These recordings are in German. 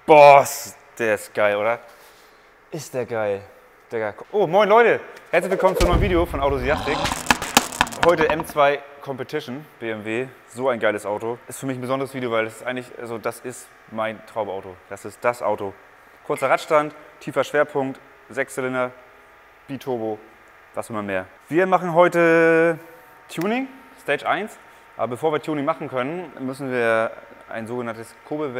Boah, der ist geil, oder? Ist der geil. Digga. Oh, moin Leute. Herzlich willkommen zu einem neuen Video von Autosiastik. Heute M2 Competition, BMW. So ein geiles Auto. Ist für mich ein besonderes Video, weil es ist eigentlich, also das ist mein Traumauto. Das ist das Auto. Kurzer Radstand, tiefer Schwerpunkt, 6-Zylinder, Biturbo, was immer mehr. Wir machen heute Tuning, Stage 1. Aber bevor wir Tuning machen können, müssen wir ein sogenanntes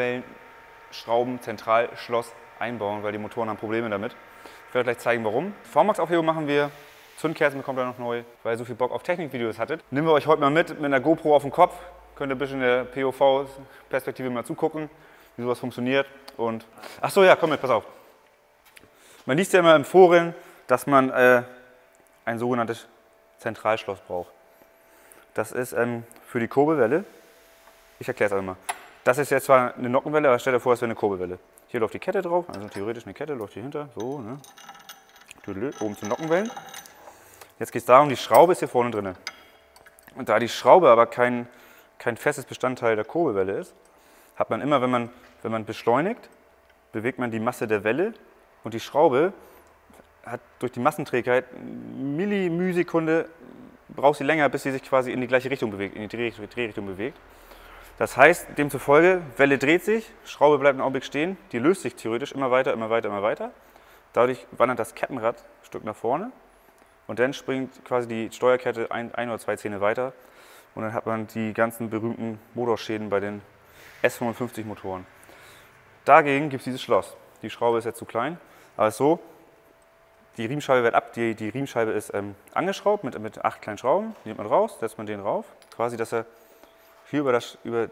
Kurbelwellen-Schrauben-Zentralschloss einbauen, weil die Motoren haben Probleme damit. Ich werde gleich zeigen, warum. V-Max-Aufhebung machen wir. Zündkerzen bekommt ihr noch neu, weil ihr so viel Bock auf Technikvideos hattet. Nehmen wir euch heute mal mit einer GoPro auf dem Kopf. Könnt ihr ein bisschen in der POV-Perspektive mal zugucken, wie sowas funktioniert. Und ach so, ja, komm mit, pass auf. Man liest ja immer im Foren, dass man ein sogenanntes Zentralschloss braucht. Das ist für die Kurbelwelle. Ich erkläre es einfach mal. Das ist jetzt zwar eine Nockenwelle, aber stell dir vor, es wäre eine Kurbelwelle. Hier läuft die Kette drauf, also theoretisch eine Kette läuft hier hinter, so, ne? Oben zu Nockenwellen. Jetzt geht es darum, die Schraube ist hier vorne drin. Und da die Schraube aber kein festes Bestandteil der Kurbelwelle ist, hat man immer, wenn man beschleunigt, bewegt man die Masse der Welle und die Schraube hat durch die Massenträgheit Millimysekunde, braucht sie länger, bis sie sich quasi in die gleiche Richtung bewegt, in die Drehrichtung bewegt. Das heißt, demzufolge, Welle dreht sich, Schraube bleibt einen Augenblick stehen, die löst sich theoretisch immer weiter, immer weiter, immer weiter. Dadurch wandert das Kettenrad ein Stück nach vorne und dann springt quasi die Steuerkette ein oder zwei Zähne weiter und dann hat man die ganzen berühmten Motorschäden bei den S55 Motoren. Dagegen gibt es dieses Schloss. Die Schraube ist jetzt zu klein, aber es ist so, die Riemenscheibe wird ab, die Riemenscheibe ist angeschraubt mit 8 kleinen Schrauben, die nimmt man raus, setzt man den rauf, quasi, dass er hier über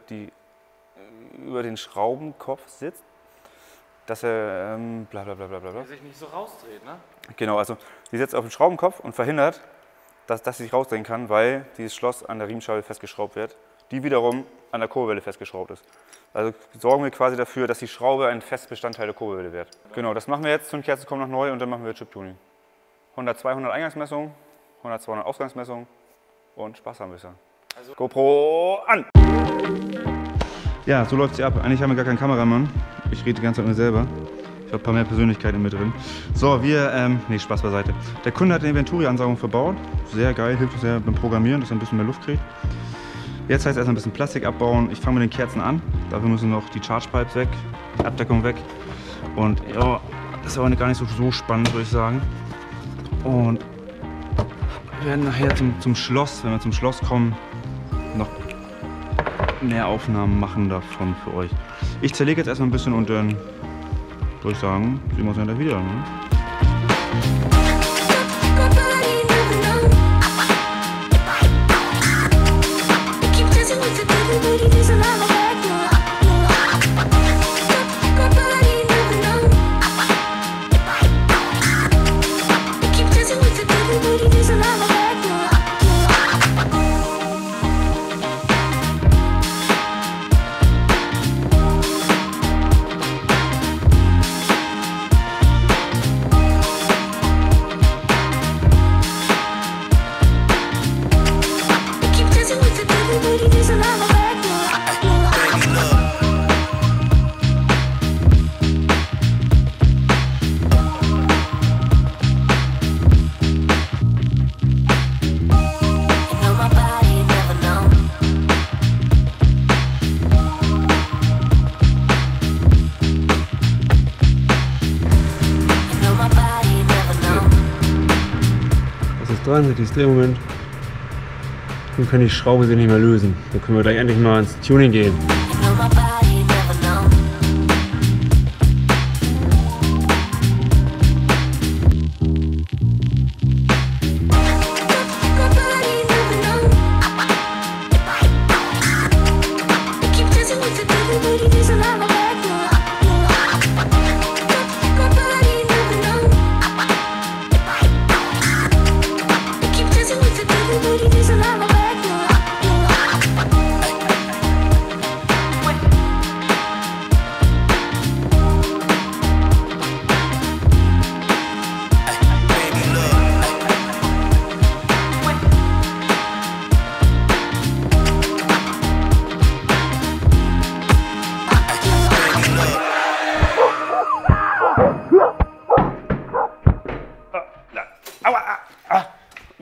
den Schraubenkopf sitzt, dass er Der sich nicht so rausdreht, ne? Genau, also die setzt auf den Schraubenkopf und verhindert, dass sie sich rausdrehen kann, weil dieses Schloss an der Riemenscheibe festgeschraubt wird, die wiederum an der Kurbelwelle festgeschraubt ist. Also sorgen wir quasi dafür, dass die Schraube ein festes Bestandteil der Kurbelwelle wird. Genau, das machen wir jetzt. Zündkerzen kommen noch neu und dann machen wir Chip-Tuning. 100, 200 Eingangsmessung, 100, 200 Ausgangsmessung und Spaß haben wir dann. Also GoPro an! Ja, so läuft sie ab. Eigentlich haben wir gar keinen Kameramann. Ich rede die ganze Zeit mit mir selber. Ich habe ein paar mehr Persönlichkeiten mit drin. So, nee, Spaß beiseite. Der Kunde hat eine Venturi-Ansaugung verbaut. Sehr geil, hilft uns sehr beim Programmieren, dass er ein bisschen mehr Luft kriegt. Jetzt heißt es erstmal ein bisschen Plastik abbauen. Ich fange mit den Kerzen an. Dafür müssen noch die Charge Pipes weg, die Abdeckung weg. Und ja, das ist aber gar nicht so spannend, würde ich sagen. Und wir werden nachher zum Schloss, wenn wir zum Schloss kommen, noch mehr Aufnahmen machen davon für euch. Ich zerlege jetzt erstmal ein bisschen und dann würde ich sagen, sehen wir uns dann wieder. Ne? Dran, dieses Drehmoment. Dann können die Schraube sich nicht mehr lösen. Dann können wir gleich endlich mal ins Tuning gehen.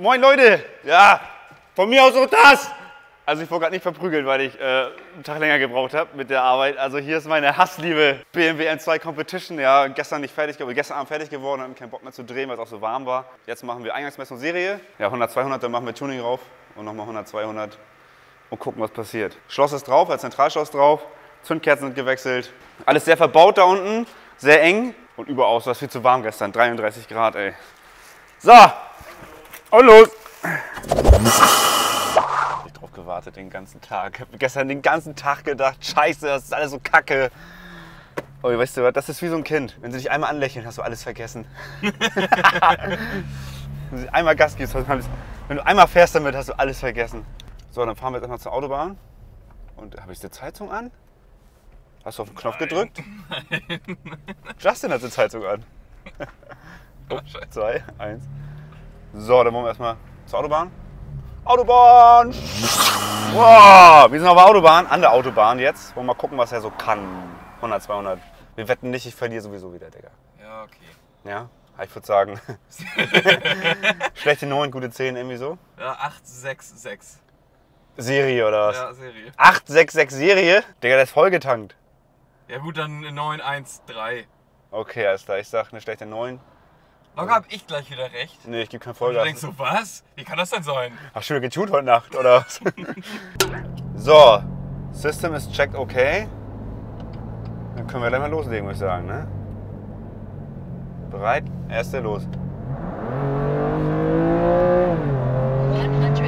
Moin Leute! Ja, von mir aus auch das! Also ich wurde gerade nicht verprügelt, weil ich einen Tag länger gebraucht habe mit der Arbeit. Also hier ist meine Hassliebe BMW M2 Competition. Ja, gestern Abend fertig geworden, hatten keinen Bock mehr zu drehen, weil es auch so warm war. Jetzt machen wir Eingangsmessung Serie. Ja, 100, 200, dann machen wir Tuning rauf und nochmal 100, 200 und gucken, was passiert. Schloss ist drauf, als Zentralschloss drauf. Zündkerzen sind gewechselt. Alles sehr verbaut da unten, sehr eng und überaus war es viel zu warm gestern. 33 Grad, ey. So, und los! Ich hab drauf gewartet den ganzen Tag. Ich habe gestern den ganzen Tag gedacht, scheiße, das ist alles so kacke. Oh, weißt du was, das ist wie so ein Kind. Wenn sie dich einmal anlächeln, hast du alles vergessen. Wenn du einmal Gas gibst, wenn du einmal fährst damit, hast du alles vergessen. So, dann fahren wir jetzt erstmal zur Autobahn. Und habe ich die Zeitung an? Hast du auf den Knopf gedrückt? Nein. Justin hat die Zeitung an. Oh, 2, 1. So, dann wollen wir erstmal zur Autobahn. Autobahn! Wow, wir sind auf der Autobahn, an der Autobahn jetzt. Wollen wir mal gucken, was er so kann. 100, 200. Wir wetten nicht, ich verliere sowieso wieder, Digga. Ja, okay. Ja, ich würde sagen. Schlechte 9, gute 10, irgendwie so. Ja, 866. Serie oder was? Ja, Serie. 866 Serie? Digga, der ist vollgetankt. Ja gut, dann 913. Okay, alles klar. Ich sag eine schlechte 9. Locker hab ich gleich wieder recht. Nee, ich gebe kein Und du Vollgas. denkst so, was? Wie kann das denn sein? Ach, schon wieder getuned heute Nacht, oder was? So, System ist checked okay. Dann können wir gleich mal loslegen, würde ich sagen, ne? Bereit? Erste, los. 100.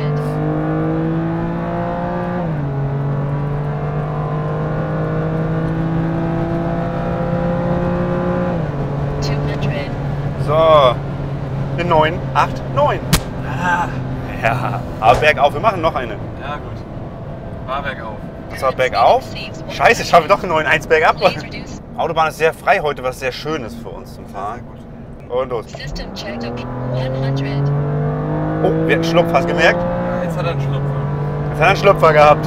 200. So, eine 9, 8, 9. Ah, Ja, aber bergauf, wir machen noch eine. ja gut. War bergauf. Das war bergauf. Scheiße, schaffe ich doch eine 9, 1 bergab. Please reduce Autobahn ist sehr frei heute, was sehr schön ist für uns zum Fahren. Und los. system checked. Okay. 100. Oh, wir hatten Schlupf, hast du gemerkt? Ja, jetzt hat er einen Schlupfer. Jetzt hat er einen Schlupfer gehabt.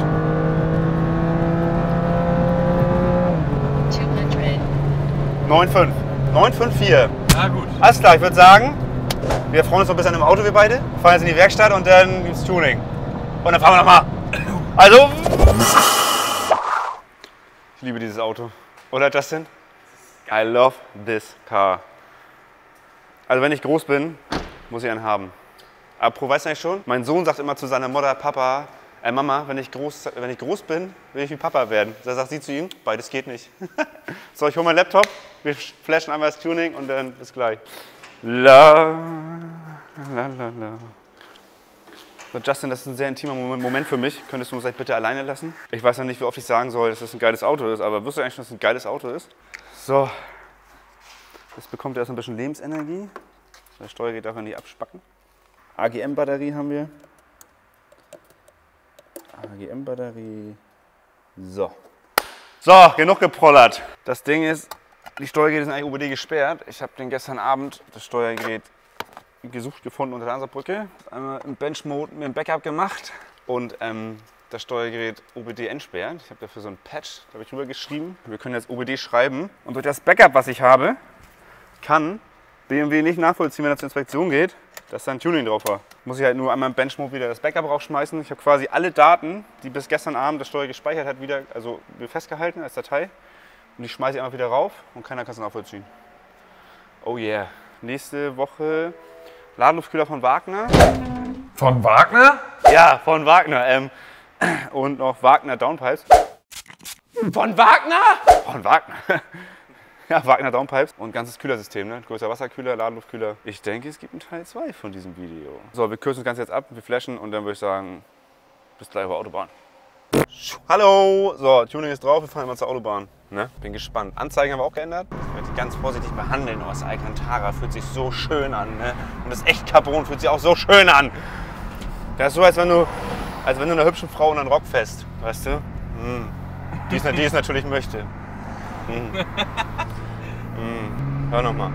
200. 9,5. 9,54. Ja gut. Alles klar, ich würde sagen, wir freuen uns noch ein bisschen im Auto, wir beide. Fahren jetzt in die Werkstatt und dann gibt's Tuning. Und dann fahren wir nochmal. Also. Ich liebe dieses Auto. Oder Justin? I love this car. Also wenn ich groß bin, muss ich einen haben. Aber Pro weiß eigentlich schon, mein Sohn sagt immer zu seiner Mutter, Mama, wenn ich groß bin, will ich wie Papa werden. Da sagt sie zu ihm, beides geht nicht. So, ich hole meinen Laptop, wir flashen einmal das Tuning und dann bis gleich. La, la, la, la. So, Justin, das ist ein sehr intimer Moment für mich. Könntest du uns vielleicht bitte alleine lassen? Ich weiß noch nicht, wie oft ich sagen soll, dass das ein geiles Auto ist, aber wirst du eigentlich schon, dass es ein geiles Auto ist? So, jetzt bekommt er erst ein bisschen Lebensenergie. Der Steuer geht auch nicht abspacken. AGM-Batterie haben wir. AGM-Batterie. So. So, genug geprollert. Das Ding ist, die Steuergeräte sind eigentlich UBD gesperrt. Ich habe den gestern Abend, das Steuergerät, gefunden unter der Hansabrücke. Einmal im Bench-Mode mir ein Backup gemacht und das Steuergerät OBD entsperrt. Ich habe dafür so ein Patch, da habe ich drüber geschrieben. Wir können jetzt OBD schreiben. Und durch das Backup, was ich habe, kann BMW nicht nachvollziehen, wenn er zur Inspektion geht, dass da ein Tuning drauf war. Muss ich halt nur einmal im Benchmode wieder das Backup rausschmeißen. Ich habe quasi alle Daten, die bis gestern Abend das Steuer gespeichert hat, wieder festgehalten als Datei. Und die schmeiße ich einfach wieder rauf und keiner kann es nachvollziehen. Oh yeah. Nächste Woche Ladeluftkühler von Wagner. Von Wagner? Ja, von Wagner. Und noch Wagner Downpipes. Von Wagner? Von Wagner. Ja, Wagner Downpipes und ganzes Kühlersystem, ne? Größer Wasserkühler, Ladeluftkühler. Ich denke, es gibt einen Teil 2 von diesem Video. So, wir kürzen das Ganze jetzt ab, wir flashen und dann würde ich sagen, bis gleich auf der Autobahn. Hallo! So, Tuning ist drauf, wir fahren immer zur Autobahn. Ne? Bin gespannt. Anzeigen haben wir auch geändert. Ich werde die ganz vorsichtig behandeln. Oh, das Alcantara fühlt sich so schön an. Ne? Und das Echtcarbon fühlt sich auch so schön an. Das ist so, als wenn du einer hübschen Frau in einen Rock fährst, weißt du? Die es natürlich möchte. Hör nochmal.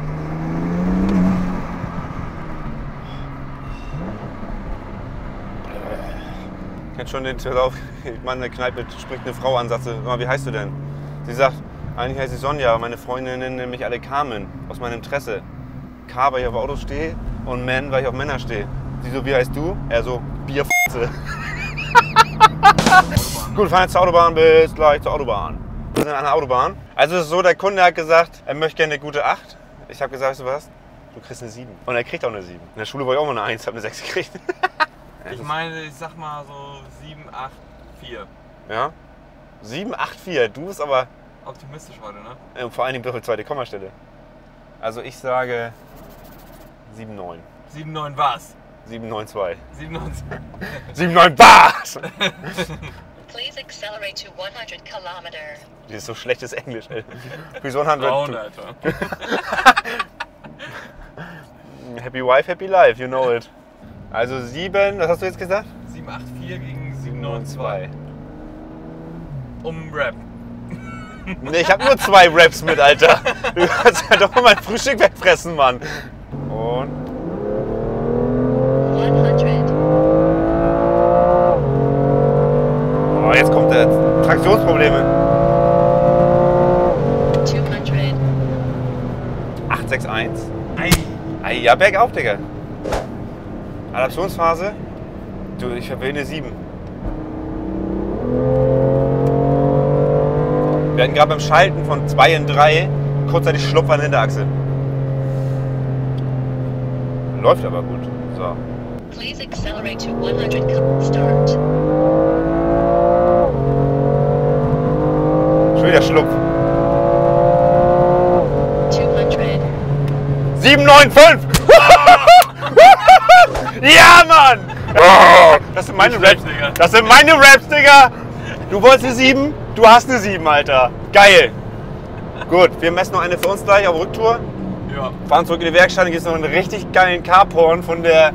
Kennt schon den Titel auf? Ich meine, in der Kneipe spricht eine Frau an, sagt sie, wie heißt du denn? Sie sagt, eigentlich heiße ich Sonja, aber meine Freundinnen nennen mich alle Carmen, aus meinem Interesse. K, weil ich auf Autos stehe und Man, weil ich auf Männer stehe. Sie so, wie heißt du? Er so, Bierfotze. Gut, wir fahren jetzt zur Autobahn, bis gleich zur Autobahn. Wir sind an der Autobahn. Also es ist so, der Kunde hat gesagt, er möchte gerne eine gute 8. Ich habe gesagt, weißt du was? Du kriegst eine 7. Und er kriegt auch eine 7. In der Schule war ich auch mal eine 1, habe eine 6 gekriegt. Ich meine, ich sag mal so 7, 8, 4. Ja? 7, 8, 4. Du bist aber Optimistisch heute, ne? vor allen Dingen für die zweite Kommastelle. Also ich sage 7, 9. 7, 9 was? 7, 9, 2. 7, 9, 7, 9, was? Please accelerate to 100 kilometer. Das ist so schlechtes Englisch, ey. Bis 100. Braun, Alter. Happy wife, happy life, you know it. Also 7, was hast du jetzt gesagt? 7, 8, 4 gegen 7, 9, 2. Um Rap. Nee, ich hab nur 2 Raps mit, Alter. Du kannst ja doch mal mein Frühstück wegfressen, Mann. Und 100. oh, jetzt kommt der Traktionsprobleme. 200. 861. Ei. Ja, bergauf, Digga. Adaptionsphase. Du, ich will eine 7. Wir hatten gerade beim Schalten von 2 in 3 kurzzeitig Schlupf an der Hinterachse. Läuft aber gut. So. Please accelerate to 100. Start. Schon wieder Schlupf. 200. 795! Ja, Mann! Oh, das sind meine Raps, Digga. Das sind meine Raps, Digga! Du wolltest eine 7, du hast eine 7, Alter. Geil! Gut, wir messen noch eine für uns gleich auf Rücktour. Ja. Fahren zurück in die Werkstatt und gibt es noch einen richtig geilen Carporn von der.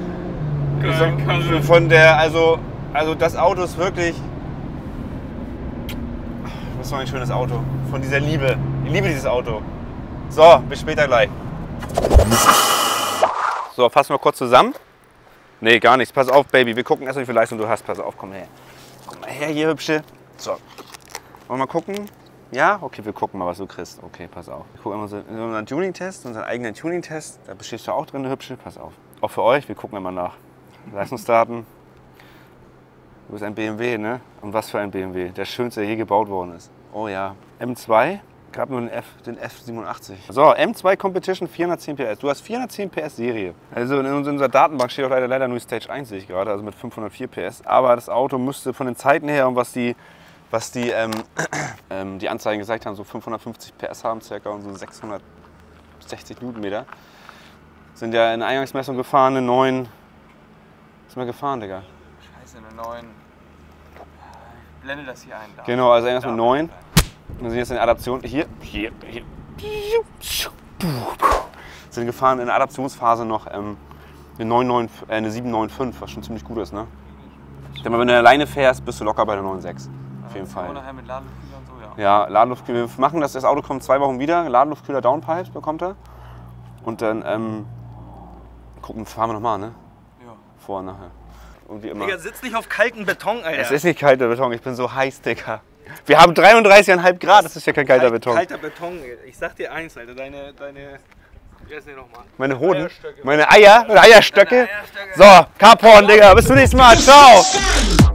Also das Auto ist wirklich. Das ist doch ein schönes Auto. Von dieser Liebe. Ich liebe dieses Auto. So, bis später gleich. So, fassen wir kurz zusammen. Nee, gar nichts. Pass auf, Baby. Wir gucken erst, wie viel Leistung du hast. Pass auf, komm her. Komm mal her, hier, Hübsche. So. Wollen wir mal gucken? Ja? Okay, wir gucken mal, was du kriegst. Okay, pass auf. Wir gucken immer so in unseren Tuning-Test, unseren eigenen Tuning-Test. Da bestehst du auch drin, Hübsche. Pass auf. Auch für euch. Wir gucken immer nach. Leistungsdaten. Du bist ein BMW, ne? Und was für ein BMW? Der schönste, der je gebaut worden ist. Oh ja. M2. Gab nur den F87. So, M2 Competition 410 PS. Du hast 410 PS Serie. Also in unserer Datenbank steht auch leider nur Stage 1, sehe ich gerade, also mit 504 PS. Aber das Auto müsste von den Zeiten her und was die Anzeigen gesagt haben, so 550 PS haben circa und so 660 Newtonmeter. Sind ja in der Eingangsmessung gefahren, eine 9. Was sind wir gefahren, Digga? Scheiße, eine 9. Ich blende das hier ein. Da. Genau, also irgendwas mit 9. Wir sind jetzt in der Adaption. Hier. Sind gefahren in der Adaptionsphase noch eine 795, was schon ziemlich gut ist, ne? Wenn du alleine fährst, bist du locker bei der 9,6. Auf jeden Fall. Nachher mit Ladeluftkühler und so, ja. Ja, Ladeluftkühler. Wir machen das Auto kommt 2 Wochen wieder. Ladeluftkühler Downpipes bekommt er. Und dann fahren wir nochmal, ne? Ja. Vor und nachher. Und wie immer. Digga, sitz nicht auf kalten Beton, Alter. Es ist nicht kalter Beton, ich bin so heiß, Digga. Wir haben 33,5 Grad, das ist ja kein kalter Beton. Kalter Beton, ich sag dir eins, Alter, deine wie heißt die nochmal? Meine Hoden, Eierstöcke. meine Eierstöcke. So, Carporn, Digga, bis zum nächsten Mal, ciao.